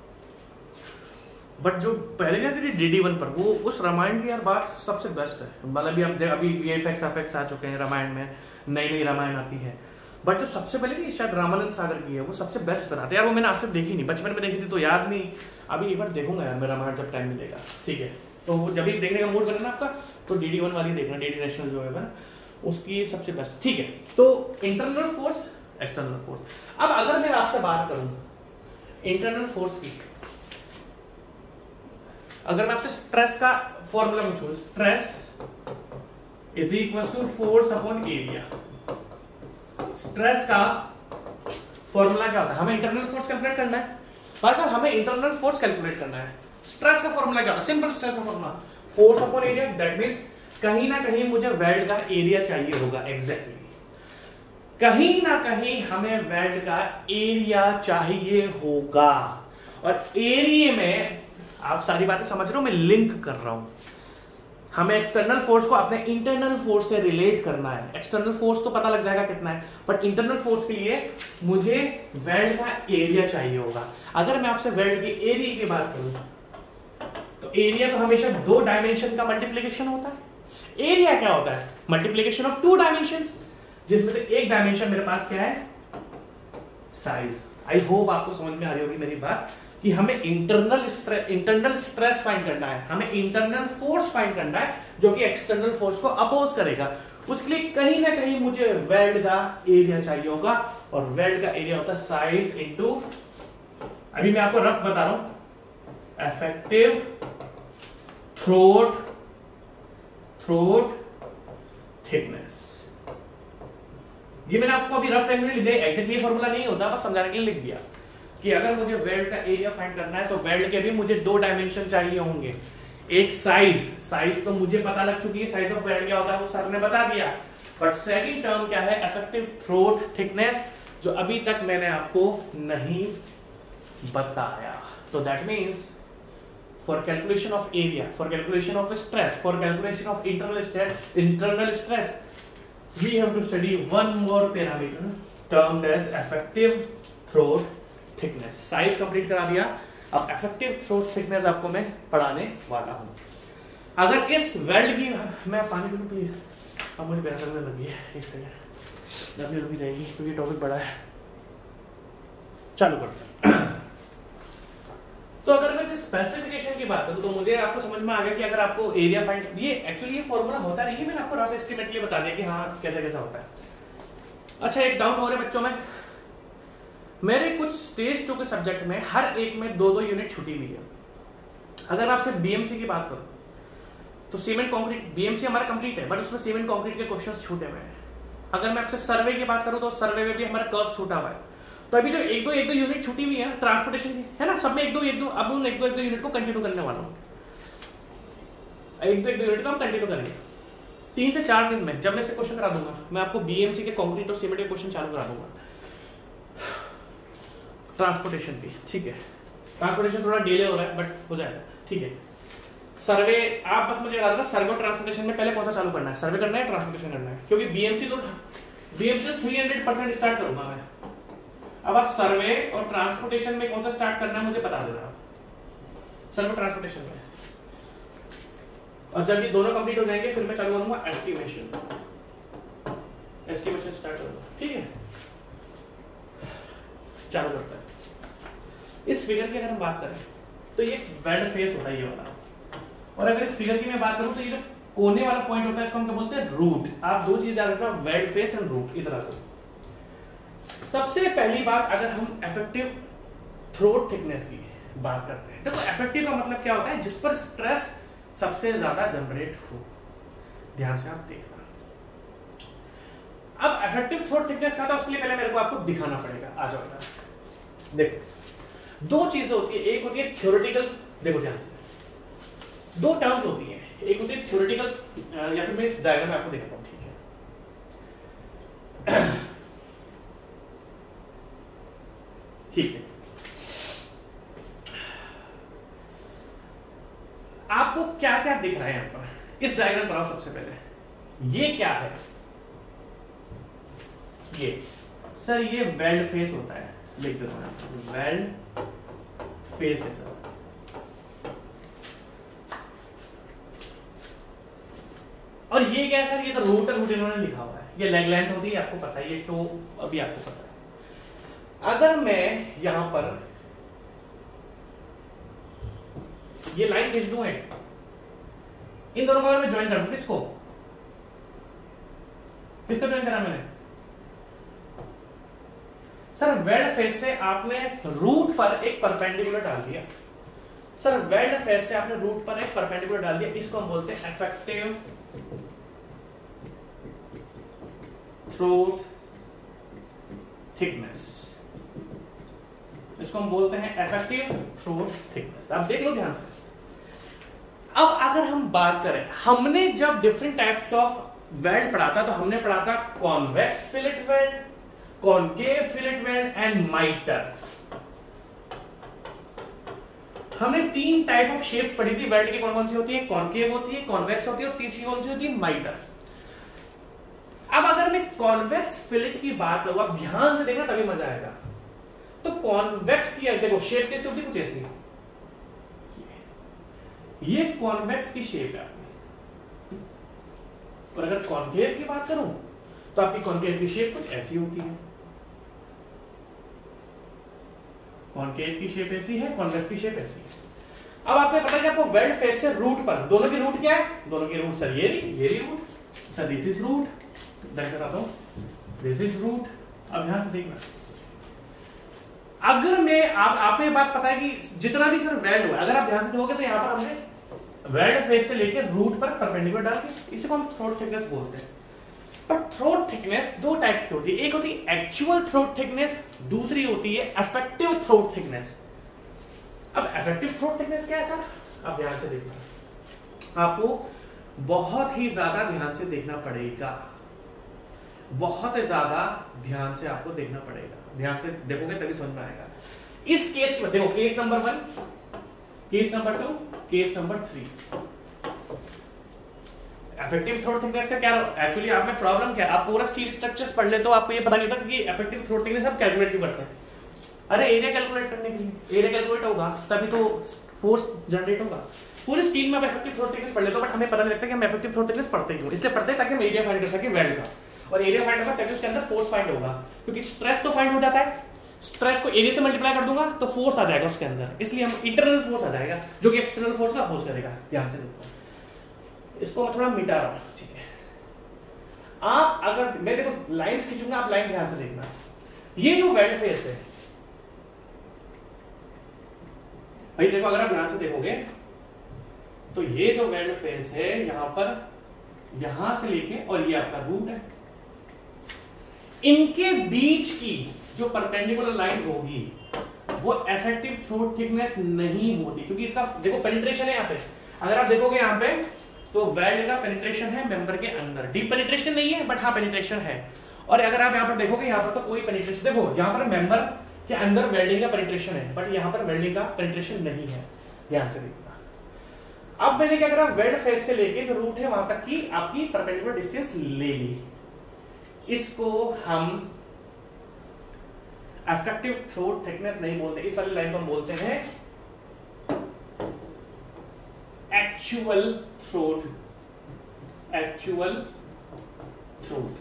बट जो पहले ना थी डी डी वन पर, वो उस रामायण की यार बात सबसे बेस्ट है। मतलब अभी अभी वीएफएक्स एफेक्ट्स आ चुके हैं रामायण में, नई नई रामायण आती है, बट जो सबसे पहले थी शायद रामानंद सागर की है, वो सबसे बेस्ट बनाते हैं यार। वो मैंने आज तक देखी नहीं, बचपन में देखी थी तो याद नहीं, अभी एक बार देखूंगा यार मैं रामायण जब टाइम मिलेगा, ठीक है। तो वो जब भी देखने का मूड बने ना आपका तो डी डी वन वाली देखना, डी डी नेशनल जो है ना उसकी सबसे बेस्ट, ठीक है। तो इंटरनल फोर्स एक्सटर्नल फोर्स। अब अगर मैं आपसे बात करूं इंटरनल फोर्स की, अगर मैं आपसे स्ट्रेस का फॉर्मूला पूछूं, stress is equal to force upon area, stress का फॉर्मूला क्या होता है? हमें इंटरनल फोर्स कैलकुलेट करना है भाई साहब, हमें इंटरनल फोर्स कैलकुलेट करना है। स्ट्रेस का फॉर्मूला क्या होता है? सिंपल स्ट्रेस का formula force upon area, that means कहीं ना कहीं मुझे वेल्ड का एरिया चाहिए होगा, एग्जैक्टली exactly. कहीं ना कहीं हमें वेल्ड का एरिया चाहिए होगा और एरिया में आप सारी बातें समझ रहे हो, मैं लिंक कर रहा हूं। हमें एक्सटर्नल फोर्स को अपने इंटरनल फोर्स से रिलेट करना है। एक्सटर्नल फोर्स तो पता लग जाएगा कितना है, बट इंटरनल फोर्स के लिए मुझे वेल्ड का एरिया चाहिए होगा। अगर मैं आपसे वेल्ड के एरिया की बात करूं तो एरिया तो हमेशा दो डायमेंशन का मल्टीप्लीकेशन होता है। एरिया क्या होता है? मल्टीप्लीकेशन ऑफ टू डायमेंशंस, जिसमें से एक डायमेंशन मेरे पास क्या है? साइज। आई होप आपको समझ में आ रही होगी मेरी बात कि हमें internal stress internal stress find करना है, हमें इंटरनल फोर्स फाइंड करना है जो कि एक्सटर्नल फोर्स को अपोज करेगा। उसके लिए कहीं ना कहीं मुझे वेल्ड का एरिया चाहिए होगा और वेल्ड का एरिया होता है साइज इनटू, अभी मैं आपको रफ बता रहा हूं, इफेक्टिव थ्रोट थ्रोट थिकनेस। ये मैंने आपको अभी रफ लैंग्वेज में लिख दिया, एग्जैक्टली फॉर्मूला नहीं होता, बस समझाने के लिए लिख दिया कि अगर मुझे वेल्ड का एरिया फाइंड करना है तो वेल्ड के भी मुझे दो डायमेंशन चाहिए होंगे, एक साइज, साइज तो मुझे पता लग चुकी है, साइज ऑफ वेल्ड क्या होता है वो सर ने बता दिया, बट सेकंड टर्म क्या है, इफेक्टिव थ्रोट थिकनेस, जो अभी तक मैंने आपको नहीं बताया। तो that means for calculation of area, for calculation of stress, for calculation of internal stress, internal stress, we have to study one more parameter termed as effective throat thickness. Size complete करा दिया, अब effective throat thickness आपको मैं पढ़ाने वाला हूं। अगर इस वेल्ड की, मैं पानी पी लूं प्लीज, अब मुझे प्यास लगने लगी है, एक सेकंड अपनी रुकी जाएगी क्योंकि टॉपिक बड़ा है। चालू करते हैं। तो अगर मैं इस स्पेसिफिकेशन की बात करूं तो मुझे आपको समझ में आ गया कि अगर आपको एरिया फाइंड, ये एक्चुअली ये फॉर्मूला होता नहीं है, मैंने आपको रफ एस्टिमेट लिए बता दिया कि हाँ कैसे कैसा होता है। अच्छा, एक डाउट हो रहा है बच्चों में, मेरे कुछ स्टेज टू के सब्जेक्ट में हर एक में दो दो यूनिट छुटी हुई है। अगर मैं आपसे बीएमसी की बात करूं तो सीमेंट कॉन्क्रीट, बीएमसी हमारा कंप्लीट है बट उसमें सीमेंट कॉन्क्रीट के क्वेश्चन छूटे हुए हैं। अगर मैं आपसे सर्वे की बात करूं तो सर्वे में भी हमारा कर्व छूटा हुआ है। तो अभी जो एक दो एक दो यूनिट छुटी हुई है ट्रांसपोर्टेशन की, है ना, सब में एक दो एक दो, अब उन एक दो एक दो यूनिट को कंटिन्यू करने वाला हूं, एक दो एक दो यूनिट को हम कंटिन्यू करेंगे। तीन से चार दिन में जब मैं से क्वेश्चन करा दूंगा, मैं आपको बीएमसी के कंक्रीट और सीमेंट के क्वेश्चन चालू करा दूंगा। ट्रांसपोर्टेशन भी ठीक है, ट्रांसपोर्टेशन थोड़ा डिले हो रहा है बट हो जाएगा, ठीक है। सर्वे आप बस मुझे याद रखना, सर्वे और ट्रांसपोर्टेशन में पहले कौन सा चालू करना है, सर्वे करना है ट्रांसपोर्टेशन करना है, क्योंकि बीएमसी तो बीएमसी तो थ्री हंड्रेड परसेंट स्टार्ट करूंगा मैं। अब आप सर्वे और ट्रांसपोर्टेशन में कौन सा स्टार्ट करना है मुझे बता देना, सर्वे ट्रांसपोर्टेशन में, और जब ये दोनों कंप्लीट हो जाएंगे फिर मैं चालू करूंगा एस्टिमेशन, एस्टिमेशन स्टार्ट करूंगा, ठीक है। चालू करता है। इस फिगर की अगर हम बात करें तो ये वेल्ड फेस होता है ये वाला, और अगर इस फिगर की मैं बात करूं तो ये जो कोने वाला पॉइंट होता है इसको हम क्या बोलते हैं, रूट। आप दो चीज याद रखना, वेल्ड फेस एंड रूट, इधर आ। सबसे पहली बात, अगर हम इफेक्टिव थ्रोट थिकनेस की बात करते हैं, देखो इफेक्टिव का मतलब क्या होता है, जिस पर स्ट्रेस सबसे ज्यादा जनरेट हो। ध्यान से आप देखना। अब इफेक्टिव थ्रोट थिकनेस का था, उसके लिए पहले मेरे को आपको दिखाना पड़ेगा। आ जाओ इधर, देखो दो चीजें होती है, एक होती है थ्योरेटिकल, देखो ध्यान से, दो टर्म्स होती हैं, एक होती है थ्योरेटिकल, या फिर मैं इस डायग्राम में आपको दिखाता हूं, ठीक है। ठीक है, आपको क्या क्या दिख रहा है यहां पर, इस डायग्राम पर आओ। सबसे पहले ये क्या है, ये सर ये वेल्ड फेस होता है, लिख देता हूं, वेल्ड फेस है सर। और ये क्या है सर, ये तो रूट रूट इन्होंने लिखा हुआ है, ये लेग लेंथ होती है, आपको पता है, ये तो अभी आपको पता है। अगर मैं यहां पर ये लाइन खींच दूं, इन दोनों को अगर मैं ज्वाइन कर दूं, किसको किसको ज्वाइन करा मैंने सर, वेल्ड फेस से आपने रूट पर एक परपेंडिकुलर डाल दिया। सर वेल्ड फेस से आपने रूट पर एक परपेंडिकुलर डाल दिया, इसको हम बोलते हैं इफेक्टिव थ्रोट थिकनेस, इसको हम बोलते हैं इफेक्टिव थ्रोट थिकनेस। आप देख लो ध्यान से। अब अगर हम बात करें, हमने जब डिफरेंट टाइप्स ऑफ वेल्ड पढ़ा था तो हमने पढ़ा था convex fillet weld, concave fillet weld and mitre. हमने तीन टाइप ऑफ शेप पढ़ी थी वेल्ड की, कौन कौन सी होती है, कॉनकेव होती है, कॉन्वेक्स होती है, और तीसरी कौन सी होती है, माइटर। अब अगर मैं कॉन्वेक्स फिलेट की बात करूं, आप ध्यान से देखना तभी मजा आएगा। तो कॉन्वेक्स की देखो शेप कैसी होती है, कुछ ऐसी, ये कॉन्वेक्स की शेप है। और अगर कॉनकेव की बात करूं तो आपकी कॉनकेव की शेप कुछ ऐसी होती है, कॉनकेव की शेप ऐसी है, कॉन्वेक्स की शेप ऐसी है। अब आपको पता है कि आपको वेल्ड फेस से रूट पर, दोनों की रूट क्या है, दोनों की रूट सर ये रही, ये रही root sir, this is root, बताता हूं, दिस इज रूट। अब ध्यान से देखना, अगर मैं आप आपको ये बात पता है कि जितना भी सर वेल्ड हुआ, अगर आप ध्यान से देखोगे तो यहां पर हमने वेल्ड फेस से लेकर रूट पर परपेंडिकुलर डाल के, इसे हम थ्रोट थिकनेस बोलते हैं। पर थ्रोट थिकनेस दो टाइप की होती है, एक होती है एक्चुअल थ्रोट थिकनेस, दूसरी होती है इफेक्टिव थ्रोट थिकनेस। अब इफेक्टिव थ्रोट थिकनेस क्या है सर? अब ध्यान से देखना, आपको बहुत ही ज्यादा ध्यान से देखना पड़ेगा, बहुत ज्यादा ध्यान से आपको देखना पड़ेगा, ध्यान से देखोगे तभी समझ में आएगा। इस केस में देखो, case number one, case number two, case number three. Effective throat thickness का क्या एक्चुअली आप में प्रॉब्लम क्या है, आप पूरा स्टील स्ट्रक्चर्स पढ़ ले तो आपको ये पता नहीं होता कि इफेक्टिव थ्रोट थिकनेस आप कैलकुलेट क्यों करते हैं। अरे एरिया कैलकुलेट करने के लिए, एरिया कैलकुलेट होगा तभी तो फोर्स जनरेट होगा। पूरे स्टील में आप इफेक्टिव थ्रोट थिकनेस पढ़ लेते हो, बट हमें पता नहीं लगता कि हम इफेक्टिव थ्रोट थिकनेस पढ़ते क्यों। इसलिए पढ़ते हैं ताकि हम एरिया फाइंड कर सके वेल्ड का, और एरिया फाइंड करना तभी उसके अंदर फोर्स फाइंड होगा, क्योंकि स्ट्रेस तो फाइंड हो जाता है, स्ट्रेस को एरिया से मल्टीप्लाई कर दूंगा तो फोर्स आ जाएगा उसके अंदर, इसलिए हम इंटरनल फोर्स आ जाएगा जो कि एक्सटर्नल फोर्स का अपोज करेगा। ध्यान से देखो, इसको मैं थोड़ा मिटा रहा हूं, ठीक है। आप अगर मैं देखो लाइंस खींचूंगा, आप लाइन ध्यान से देखना, ये जो वेल्ड फेस है भाई देखो, अगर आप ध्यान से देखोगे तो ये जो वेल्ड फेस है यहां पर, यहां से लेके और ये आपका रूट है, इनके बीच की जो परपेंडिकुलर लाइन होगी वो इफेक्टिव थ्रोट थिकनेस नहीं होती, क्योंकि इसका देखो पेनिट्रेशन है यहां पे। अगर आप देखोगे यहां पे तो वेल्ड का पेनिट्रेशन है मेंबर के अंदर, डीप पेनिट्रेशन नहीं है बट हाँ पेनिट्रेशन है। और अगर आप यहां पर देखोगे यहां पर तो कोई पेनिट्रेशन, देखो यहां पर मेंबर के अंदर वेल्डिंग का पेनिट्रेशन है बट यहां पर वेल्डिंग का पेनिट्रेशन नहीं है। ध्यान से देखना। अब मैंने क्या करा, वेल्ड फेस से लेके जो रूट है वहां तक की आपकी परपेंडिकुलर डिस्टेंस ले ली, इसको हम इफेक्टिव थ्रोट थिकनेस नहीं बोलते, इस वाली लाइन को हम बोलते हैं एक्चुअल थ्रोट, एक्चुअल थ्रोट।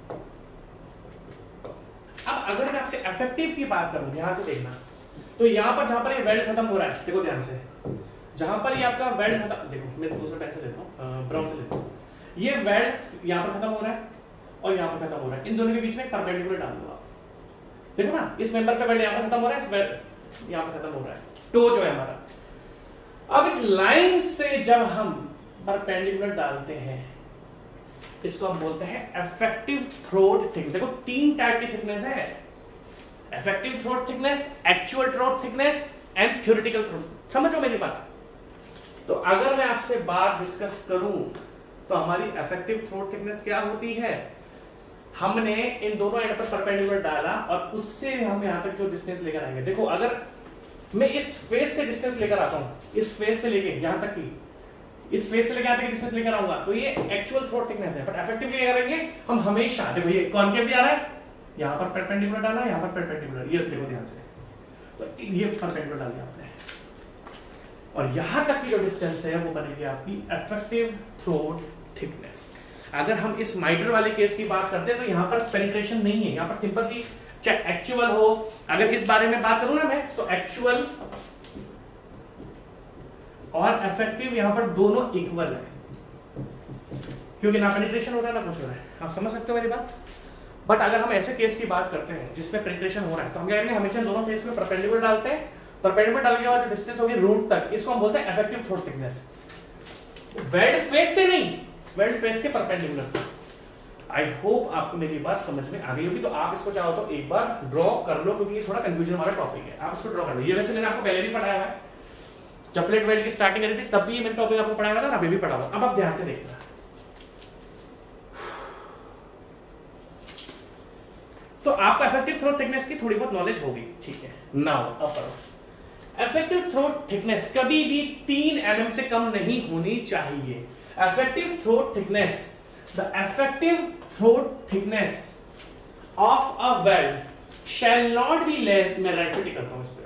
अब अगर मैं आपसे इफेक्टिव की बात करूं, ध्यान से देखना, तो यहां पर जहां पर ये वेल्ड खत्म हो रहा है, देखो ध्यान से, जहां पर ये आपका वेल्ड खत्म, देखो मैं दूसरा पेन से लेता हूं, ब्राउन से लेता हूं, ये वेल्ड यहां पर खत्म हो रहा है और यहां पर खत्म हो रहा है, इन दोनों के बीच में परपेंडिकुलर डाल दूंगा, देखो ना, इस मेंबर पे वेल्ड यहां पर खत्म हो रहा है, इस वेल्ड यहां पर खत्म हो रहा है, टो जो है हमारा। अब इस लाइन से जब हम परपेंडिकुलर डालते हैं, इसको हम बोलते हैं इफेक्टिव थ्रोट थिकनेस। देखो तीन टाइप की थिकनेस है, effective throat thickness, actual throat thickness and theoretical throat. समझ लो मेरी बात? तो अगर मैं आपसे बात डिस्कस करूं तो हमारी इफेक्टिव थ्रोट थिकनेस क्या होती है, हमने इन दोनों एंड पर परपेंडिकुलर डाला और उससे हम यहां तक जो डिस्टेंस लेकर आएंगे। देखो अगर मैं इस फेस से डिस्टेंस लेकर आता हूं, इस फेस से लेके यहां तक की, इस फेस से लेकर यहां तक डिस्टेंस लेकर आऊंगा तो ये एक्चुअल थ्रोट थिकनेस है, बट इफेक्टिवली क्या करेंगे हम हमेशा, देखो ये कॉन्केव भी आ रहा है, यहां पर परपेंडिकुलर डाला, यहां पर परपेंडिकुलर, ये देखो ध्यान से, तो ये परपेंडिकुलर डाल दिया आपने, और यहां तक की जो डिस्टेंस है वो बनेगी आपकी इफेक्टिव थ्रोट थिकनेस। अगर हम इस माइटर वाले केस की बात करते हैं तो यहां पर पेनिट्रेशन नहीं है, यहां पर सिंपल सी चाहे एक्चुअल हो, अगर इस बारे में बात करूं ना मैं, तो एक्चुअल और इफेक्टिव यहां पर दोनों इक्वल है, क्योंकि ना पेनिट्रेशन हो रहा है ना कुछ हो रहा है। आप समझ सकते हो मेरी बात? बट अगर हम ऐसे केस की बात करते हैं जिसमें पेनिट्रेशन हो रहा है तो हम क्या करेंगे, हमेशा दोनों फेस में परपेंडिकुलर डालते हैं, परपेंडिकुलर डालने के बाद जो डिस्टेंस होगी रूट तक, इसको हम बोलते हैं effective throat thickness. Weld face से नहीं, वेल्ड फेस के परपेंडिकुलर से। आई होप आपको मेरी बात समझ में आ गई होगी, तो आप इसको चाहो तो एक बार ड्रॉ कर लो, क्योंकि ये थोड़ा कंफ्यूजन वाला टॉपिक है, आप इसको ड्रॉ कर लो। ये वैसे मैंने आपको पहले भी पढ़ाया है, जब प्लेट वेल्ड की स्टार्टिंग करी थी तब भी ये मैंने टॉपिक आपको पढ़ाया था, अभी भी पढ़ा हुआ। अब आप ध्यान से देखना, तो आपको इफेक्टिव थ्रोट थिकनेस की थोड़ी बहुत नॉलेज होगी, ठीक है। नाउ अब पढ़ो, इफेक्टिव थ्रोट थिकनेस कभी भी तीन एमएम से कम नहीं होनी चाहिए। Effective throat thickness, the effective throat thickness of a weld shall not be less, मैं राइट पे करता हूं इस पे,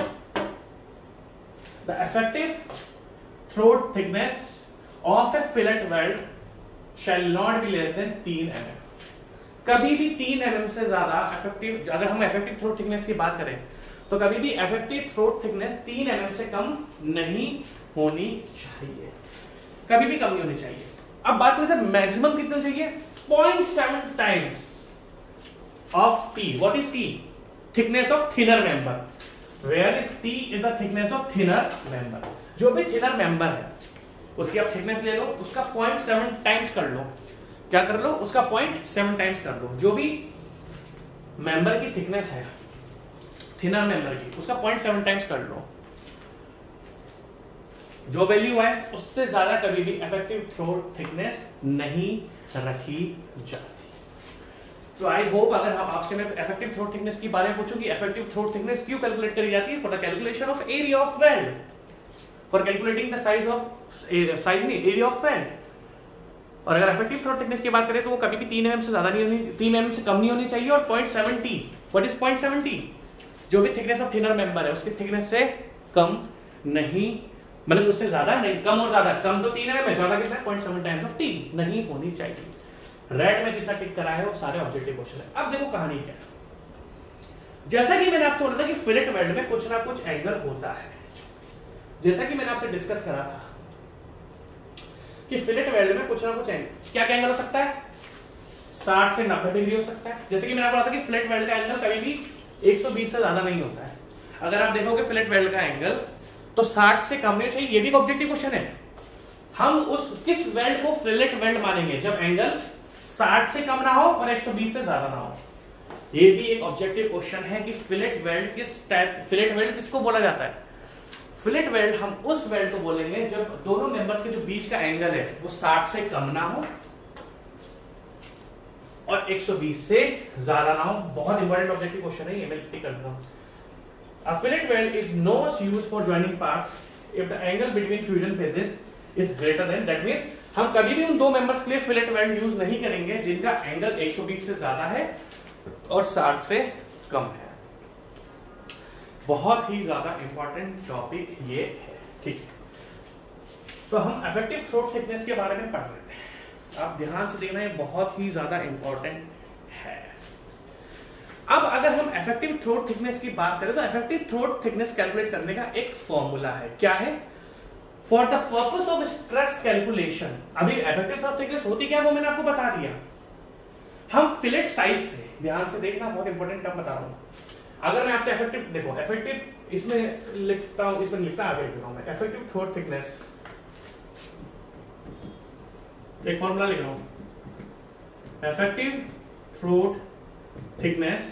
the effective throat thickness of a fillet weld shall not be less than तीन एमएम। कभी भी तीन एमएम से ज्यादा इफेक्टिव, अगर हम इफेक्टिव थ्रोट थिकनेस की बात करें तो कभी भी इफेक्टिव थ्रोट थिकनेस तीन एमएम से कम नहीं होनी चाहिए, कभी भी कम नहीं होनी चाहिए। अब बात करें सर मैक्सिमम कितना चाहिए, point seven times of T. What is T? Thickness of thinner member. Where is T? Is the thickness of thinner member. जो भी थिनर मेंबर है उसकी आप थिकनेस ले लो, उसका पॉइंट सेवन टाइम्स कर लो, क्या कर लो, उसका पॉइंट सेवन टाइम्स कर लो। जो भी मेंबर की थिकनेस है, थिनर मेंबर की, उसका पॉइंट सेवन टाइम्स कर लो। जो वैल्यू है उससे ज्यादा कभी भी इफेक्टिव थ्रोट थिकनेस नहीं रखी जाती। तो आई होप अगर हम आपसे मैं इफेक्टिव थ्रोट थिकनेस के बारे में पूछूं कि इफेक्टिव थ्रोट थिकनेस क्यों कैलकुलेट करी जाती है, for the calculation of area of weld, for calculating the size of size नहीं एरिया ऑफ वेल्ड। और अगर इफेक्टिव थ्रोट थिकनेस की बात करें तो वो कभी भी तीन एमएम से ज्यादा नहीं होनी, तीन एमएम से कम नहीं होनी चाहिए। और point seventy, what is point seventy, जो भी थिकनेस ऑफ थिनर मेंबर है उसकी थिकनेस से कम नहीं, मतलब उससे ज्यादा नहीं, कम और ज्यादा, कम तो तीन एमएम है, ज्यादा कितना है point seven times of T नहीं होनी चाहिए। रेड में जितना टिक करा है वो सारे ऑब्जेक्टिव क्वेश्चन है। अब देखो कहानी क्या है। जैसा कि मैंने आपसे बोला था कि फिलेट वेल्ड में कुछ ना कुछ एंगल होता है, जैसा कि मैंने आपसे डिस्कस करा था कि फिलेट वेल्ड में कुछ ना कुछ एंगल, क्या क्या एंगल हो सकता है, साठ से नब्बे डिग्री हो सकता है। जैसे कि मैंने आपको बोला था कि फिलेट वेल्ड का एंगल कभी भी एक सौ बीस से ज्यादा नहीं होता है। अगर आप देखोगे फिलेट वेल्ड का एंगल तो साठ से कम नहीं चाहिए। ये भी ऑब्जेक्टिव क्वेश्चन है। हम उस किस वेल्ड को फिलेट वेल्ड मानेंगे जब एंगल साठ से कम ना हो और एक सौ बीस से ज्यादा ना हो। ये भी एक ऑब्जेक्टिव क्वेश्चन है कि फिलेट वेल्ड किस टाइप, फिलेट वेल्ड किसको बोला जाता है। फिलेट वेल्ड हम उस वेल्ड को बोलेंगे जब दोनों मेंबर्स के जो बीच का एंगल है वो साठ से कम ना हो और एक सौ बीस से ज्यादा ना हो। बहुत इंपॉर्टेंट ऑब्जेक्टिव क्वेश्चन है ये, मैं टिक करता हूं। A fillet weld is no use for joining parts if the angle between fusion phases is greater than, that means हम कभी भी उन दो मेंबर्स के लिए फिलेट वेल्ड यूज नहीं करेंगे जिनका एंगल एक सौ बीस से ज्यादा है और साठ से कम है। बहुत ही ज्यादा इंपॉर्टेंट टॉपिक ये है, ठीक है। तो हम इफेक्टिव थ्रोट थिकनेस के बारे में पढ़ लेते हैं। आप ध्यान से देखना, ये बहुत ही ज्यादा इंपॉर्टेंट है। अब अगर हम इफेक्टिव थ्रोट थिकनेस की बात करें तो इफेक्टिव थ्रोट थिकनेस कैलकुलेट करने का एक फॉर्मूला है। क्या है? For the purpose of stress calculation. अभी इफेक्टिव थ्रोट थिकनेस होती क्या है वो मैंने आपको बता दिया। हम फिलेट साइज से, ध्यान से देखना, बहुत इंपॉर्टेंट टर्म बता रहा हूं। अगर मैं आपसे इफेक्टिव, देखो इफेक्टिव इसमें लिखता हूं, इसमें लिखता आगे लिख रहा हूं मैं, इफेक्टिव थ्रोट थिकनेस एक फॉर्मूला लिख रहा हूं, effective throat thickness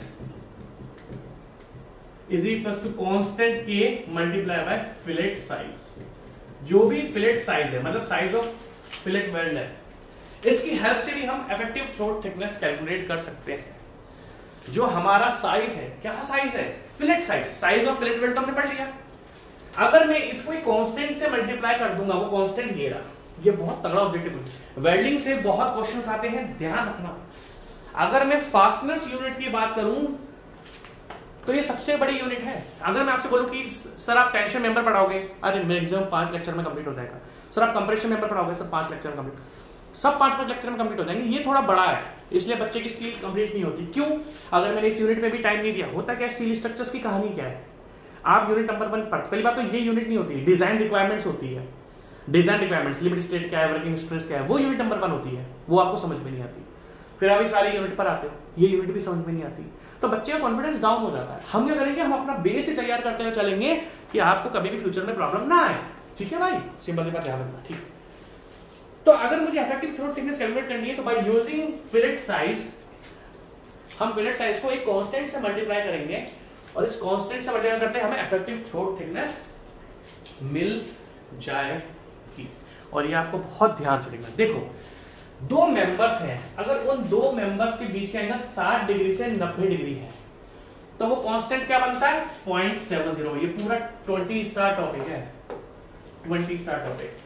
is equals to constant K multiply by fillet size। जो भी फिलेट साइज है, मतलब साइज ऑफ फिलेट वेल्ड है, इसकी हेल्प से भी हम इफेक्टिव थ्रोट थिकनेस कैलकुलेट कर सकते हैं। जो हमारा साइज है, क्या साइज है? Fillet size. Size of fillet weld तो हमने पढ़ लिया। अगर मैं इसको एक कांस्टेंट से मल्टीप्लाई कर दूंगा, वो कांस्टेंट ये रहा। ये बहुत तगड़ा ऑब्जेक्टिव है। वेल्डिंग से बहुत क्वेश्चंस आते हैं, ध्यान रखना। अगर मैं फास्टनेस यूनिट की बात करूं तो ये सबसे बड़ी यूनिट है। अगर मैं आपसे बोलूं कि सर आप टेंशन मेंबर पढ़ाओगे, अरे मेरे एग्जाम पांच लेक्चर में कंप्लीट हो जाएगा। सर आप कंप्रेशन मेंबर पढ़ाओगे, सर पांच लेक्चर में कंप्लीट, सब पांच पांच लेक्चर में कंप्लीट हो जाएंगे। ये थोड़ा बड़ा है, इसलिए बच्चे की स्किल कंप्लीट नहीं होती। क्यों? अगर मैंने इस यूनिट में भी टाइम नहीं दिया। होता क्या, स्टील स्ट्रक्चर्स की कहानी क्या है, आप यूनिट नंबर वन पढ़ते, पहली बात तो ये यूनिट नहीं होती, डिजाइन रिक्वायरमेंट्स होती है। डिजाइन रिक्वायरमेंट्स, लिमिट स्टेट क्या है, वर्किंग स्ट्रेस क्या है, वो यूनिट नंबर वन होती है, वो आपको समझ में नहीं आती। फिर आप इस वाली यूनिट पर आते हो, ये यूनिट भी समझ में नहीं आती, तो बच्चे का कॉन्फिडेंस डाउन हो जाता है। हम क्या करेंगे, हम अपना बेस ही तैयार करते हुए चलेंगे कि आपको कभी भी फ्यूचर में प्रॉब्लम ना आए। ठीक है भाई, सिंपल सी बात ध्यान रखना। ठीक, तो अगर मुझे इफेक्टिव थ्रोट थिकनेस कैलकुलेट करनी है तो बाय यूजिंग फिलेट साइज, हम फिलेट साइज को एक कांस्टेंट से मल्टीप्लाई करेंगे और इस कांस्टेंट से मल्टीप्लाई करते हमें इफेक्टिव थ्रोट थिकनेस मिल जाएगी। और ये आपको बहुत ध्यान से देखना। देखो दो मेंबर्स हैं, अगर उन दो मेंबर्स के बीच का एंगल साठ डिग्री से नब्बे डिग्री है तो वो कांस्टेंट क्या बनता है? Point seven zero. ये पूरा ट्वेंटी स्टार टॉपिक है, ट्वेंटी स्टार टॉपिक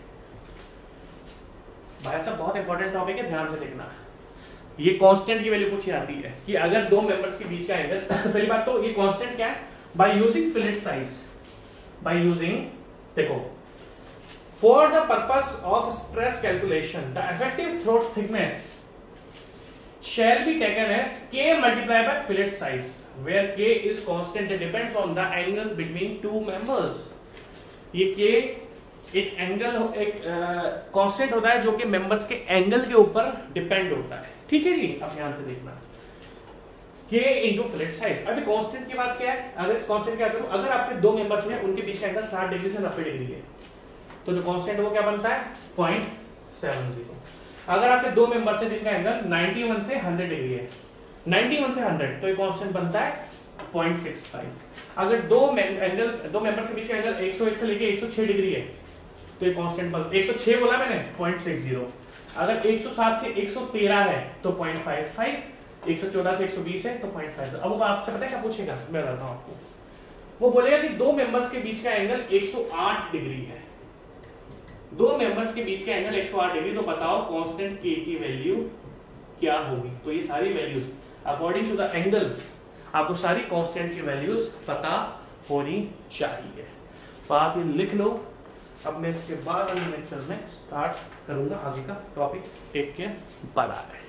भाई साहब, बहुत इंपॉर्टेंट टॉपिक है, ध्यान से देखना। ये कांस्टेंट की वैल्यू पूछी जाती है कि अगर दो मेंबर्स के बीच का एंगल पहली बात तो ये कांस्टेंट क्या है? By using fillet size, by using, देखो for the purpose of stress calculation the effective throat thickness shall be taken as K multiplied by fillet size where K is constant, it depends on the angle between two members। ये K एक angle, एक constant uh, होता है जो कि members के angle के ऊपर डिपेंड होता है। ठीक है जी, अब ध्यान से देखना, K into fillet size। अभी कांस्टेंट की बात क्या है? अगर इस कांस्टेंट क्या करूं, अगर आपके दो मेंबर्स हैं उनके बीच का एंगल साठ डिग्री से नब्बे डिग्री है तो जो कांस्टेंट वो क्या बनता है? Point seven zero. अगर आपके दो मेंबर्स है जिनका एंगल इक्यानवे से हंड्रेड डिग्री है, इक्यानवे से हंड्रेड, तो ये कांस्टेंट बनता है पॉइंट सिक्स फाइव। अगर दो एंगल दो मेंबर्स के बीच का एंगल एक सौ एक से लेके एक सौ छह डिग्री है तो ये कांस्टेंट बन एक सौ छह बोला मैंने पॉइंट सिक्स जीरो। अगर एक सौ सात से एक सौ तेरह है तो पॉइंट फाइव फाइव, एक सौ चौदह से एक सौ बीस है तो पॉइंट फाइव। अब वो आपसे पता है क्या पूछेगा, मैं बताता हूं आपको। वो बोलेगा कि दो मेंबर्स के बीच का एंगल एक सौ आठ डिग्री है, दो मेंबर्स के बीच का एंगल एक सौ आठ डिग्री, तो बताओ कांस्टेंट के की वैल्यू क्या होगी। तो ये सारी values according to the angle आपको सारी कांस्टेंट की वैल्यूज पता होनी चाहिए। तो आप ये लिख लो। अब मैं इसके बाद वाले लेक्चर में स्टार्ट करूंगा आगे का टॉपिक एक के बाद आ रहा है।